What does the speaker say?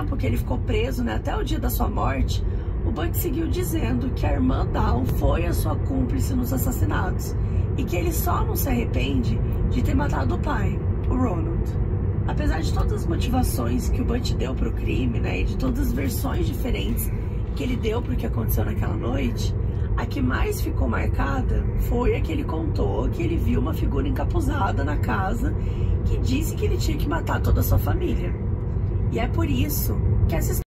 tempo que ele ficou preso, né, até o dia da sua morte, o Butch seguiu dizendo que a irmã Dawn foi a sua cúmplice nos assassinatos e que ele só não se arrepende de ter matado o pai, o Ronald. Apesar de todas as motivações que o Butch deu para o crime, né, e de todas as versões diferentes que ele deu para o que aconteceu naquela noite, a que mais ficou marcada foi a que ele contou que ele viu uma figura encapuzada na casa que disse que ele tinha que matar toda a sua família. E é por isso que essa